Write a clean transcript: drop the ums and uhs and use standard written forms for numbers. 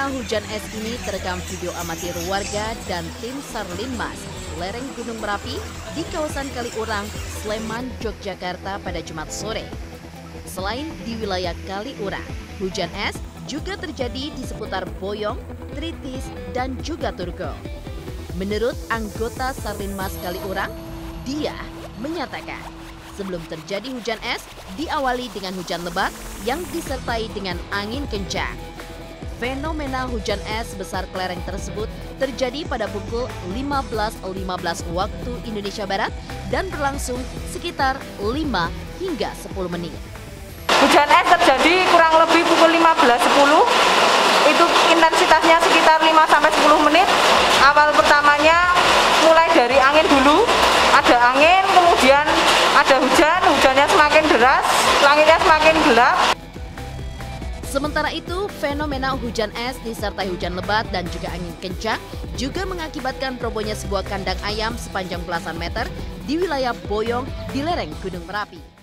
fenomena hujan es ini terekam video amatir warga dan tim SAR Linmas lereng Gunung Merapi di kawasan Kaliurang, Sleman, Yogyakarta pada Jumat sore. Selain di wilayah Kaliurang, hujan es juga terjadi di seputar Boyong, Tritis, dan juga Turgo. Menurut anggota SAR Linmas Kaliurang, dia menyatakan sebelum terjadi hujan es diawali dengan hujan lebat yang disertai dengan angin kencang. Fenomena hujan es besar kelereng tersebut terjadi pada pukul 15.15 waktu Indonesia Barat dan berlangsung sekitar 5 hingga 10 menit. Hujan es terjadi kurang lebih pukul 15.10. Itu intensitasnya sekitar 5-10 menit. Awal pertamanya mulai dari angin dulu. Ada angin, kemudian ada hujan, hujannya semakin deras, langitnya semakin gelap. Sementara itu, fenomena hujan es disertai hujan lebat dan juga angin kencang juga mengakibatkan robohnya sebuah kandang ayam sepanjang belasan meter di wilayah Boyong di lereng Gunung Merapi.